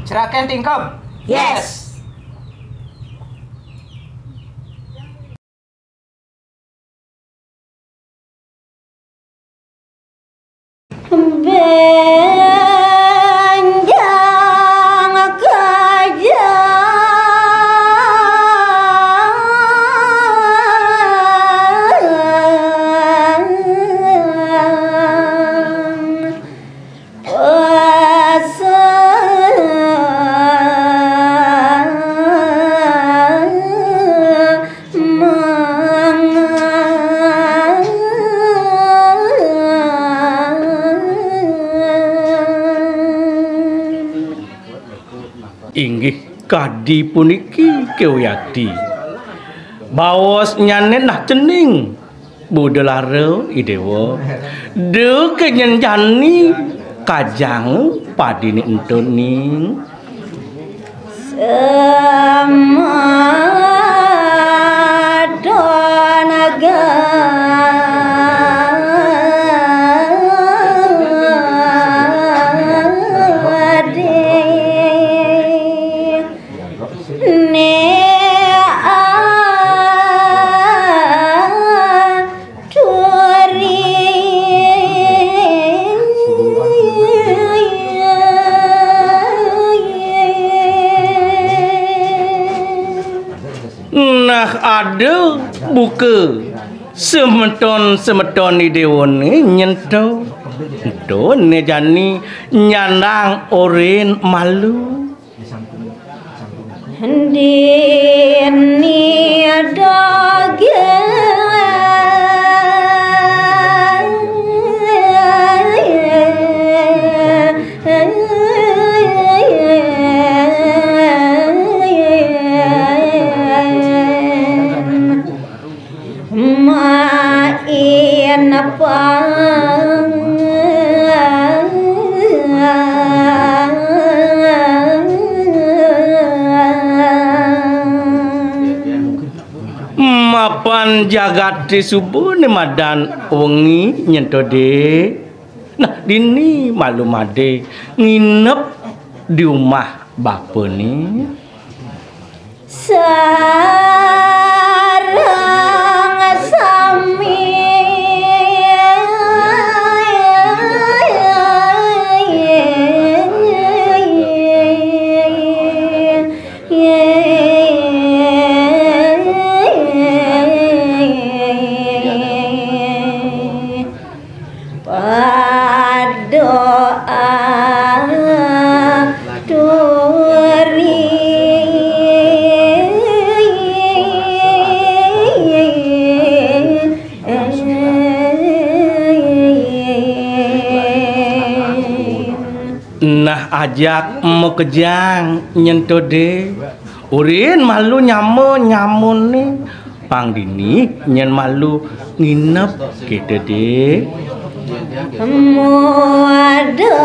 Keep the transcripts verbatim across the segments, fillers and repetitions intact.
Serahkan tingkap. Yes. Benjang kajang Inggih kadi puniki Kewiyadi. Bawas nyanet nah cening budelara idewa. De kenyanjani kajang padini entoni. Semadanaga Nah ada buka semeton-semeton ni dewone nyento. Ento ne jani nyandang oren malu. Dini main apa Mapan jagat di subuh ni madan wengi nyento de. Nah dini malu made nginep di rumah bapa ni. Sarang sami Nah ajak mau kejang nyento de. Urin malu nyamo nyamun ni. Pang dini nyen malu nginep kita de. Muada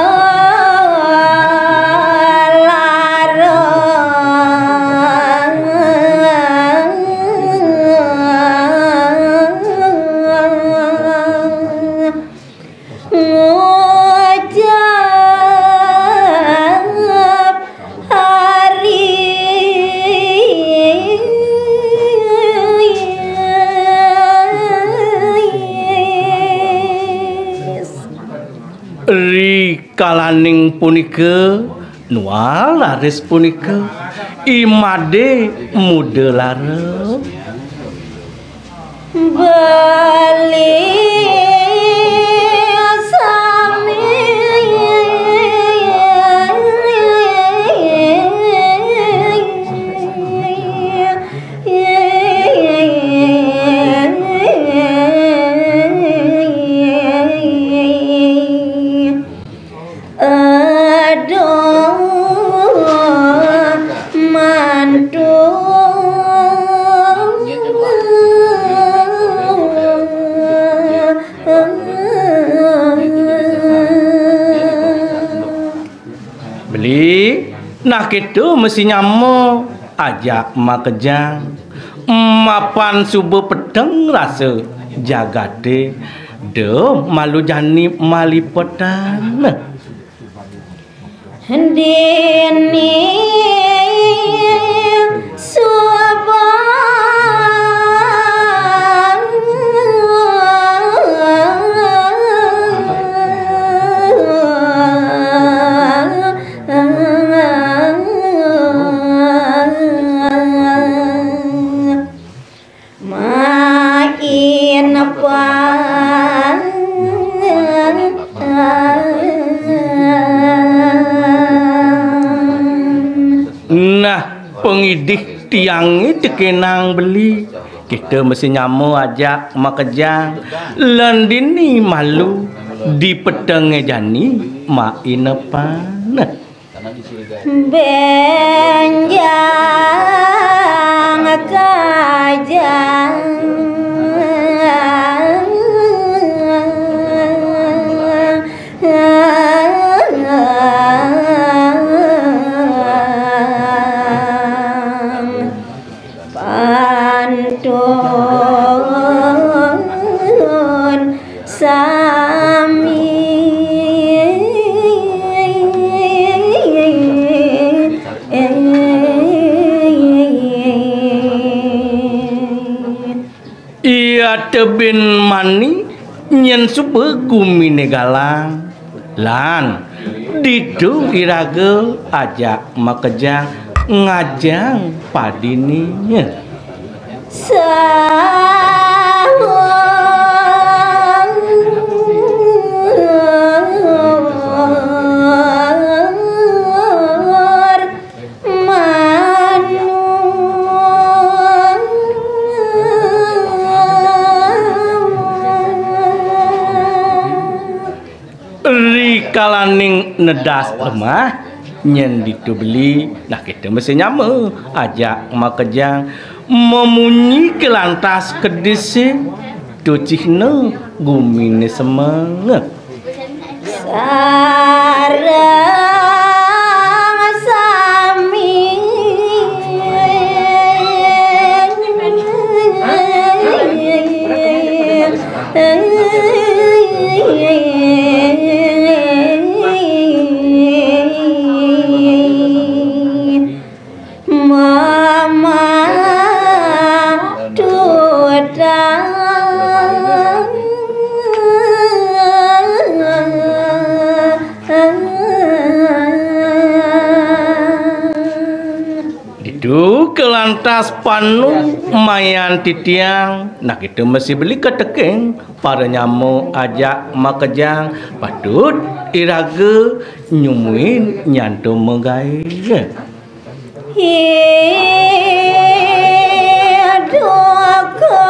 Ri kalaning punika nual laris punika imade muda lara bali sami nah gitu mesti nyamo ajak mak kejang mapan subuh pedeng rasa jagade de malu jani malipotan Dini Nah, pengidih tiang itu kenang beli. Kita mesti nyamu ajak makejang. Landini malu di peteng jani main apa? Nah. Benjang kajang pantun sami Ia tebin mani nyen supe gumine galang lan didu iraga ajak makejang ngajang padininya sahur manu rikalaning nedas lemah nyen ditu beli. Nah kita mesti nyama ajak makejang memunyi kelantas kedisi ducihne gumine semangat sarang sami mama tudang Didu kelantas panu mayan titiang. Nah kita mesti beli ketekeng para nyamu ajak makejang patut iraga nyumuin nyanto menggaya hiduka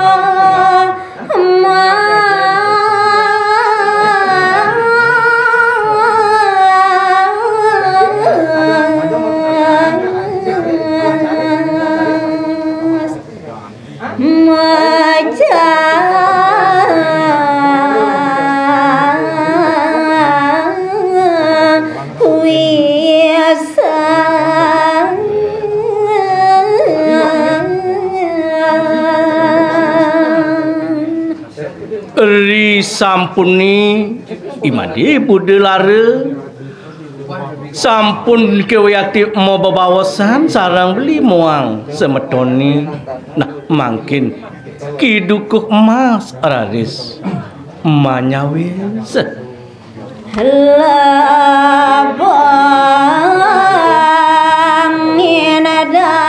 ri sampuni imadi bude lara sampun kewayati mau babawasan sarang beli muang semetoni. Nah makin kidukuh emas raris manyawis labang inada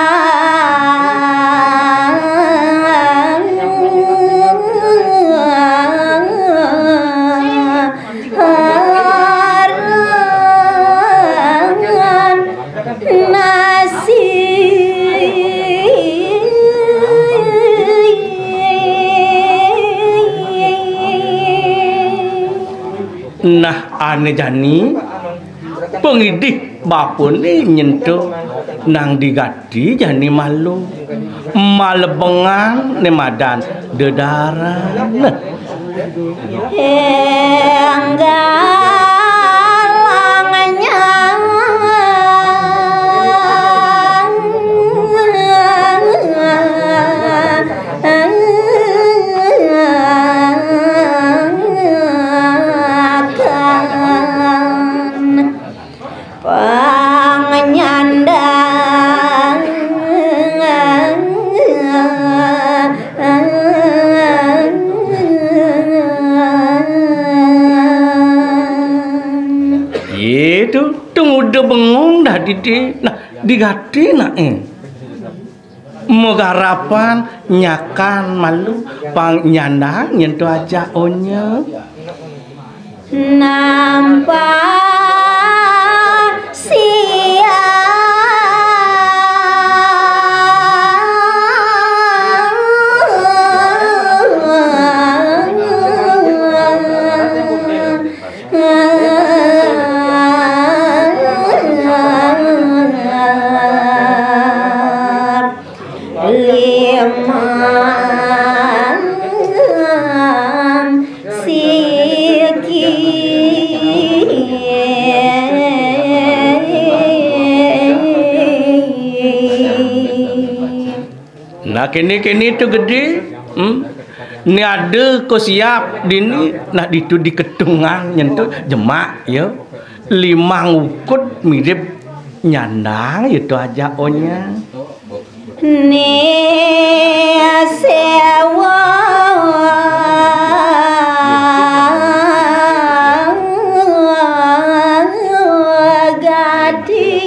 nah ane jani pengidih bapun ni nyentuh nang digati jani malu malebengan ne madan dedara nah enggalangnya Itu tunggu udah bengung dah didi. Nah, digati nak eh. Megarapan nyakan malu pang nyandang nyentuh aja onya. Nampak sia Nah kini-kini tu gede, hmm? Ni ada kau siap dini nak ditu di ketungan nyentuh jemak ya. Limang ukut mirip nyandang itu aja onya. Ni sewa gadi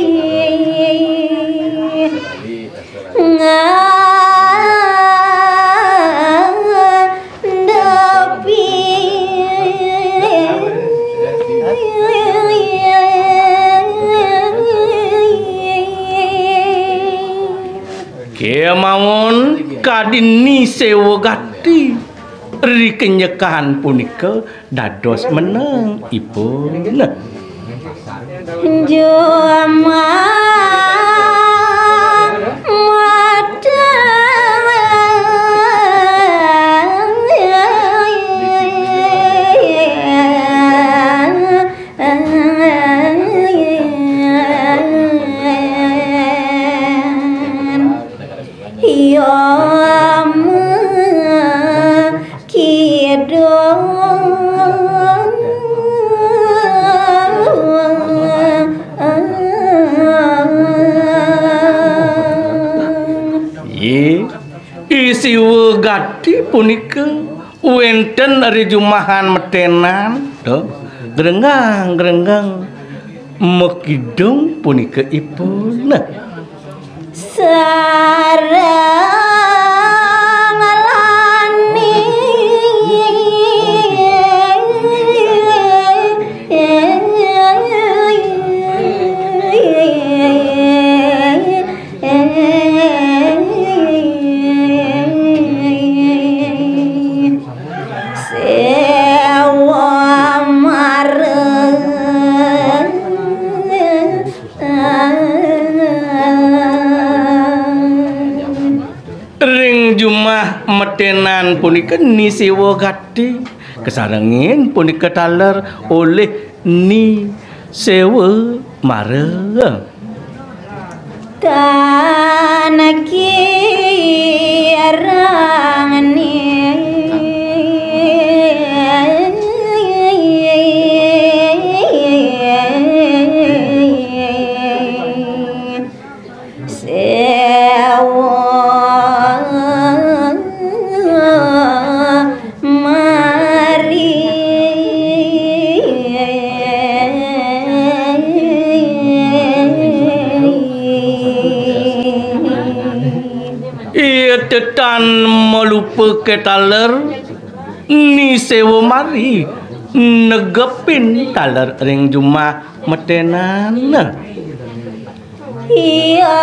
Kia mawon kadini sewa gati rikenyekan punika dados meneng ipun. Juma isi wegati punika wenten dari jumahan metenan do gerenggang gerenggang mekidung punika ipun sareng lani Jumah metenan punika ni sewa gati kesarengin punika taler oleh ni sewa mara tanah kirang ni tetan melupa ketaler ni sewa mari negepin taler ring jumah metenan iya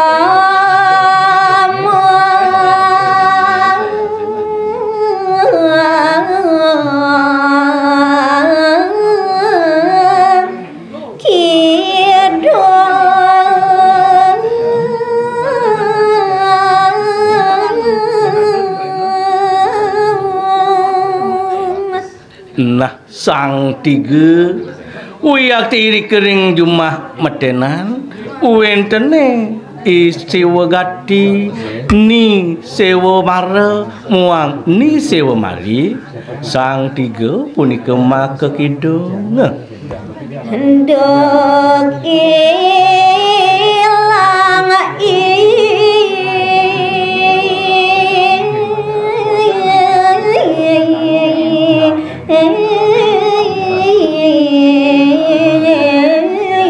nah sang tiga uyak tiri kering jumah metenan wentene sewa gati ni sewa mara muang ni sewa mari sang tiga punika maka kidung ndok ilang i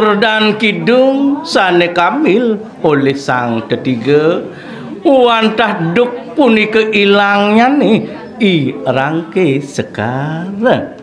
Timur dan kidung sane kamil oleh sang ketiga. Wantah duk punika ilangnya nih i rangke sekarang.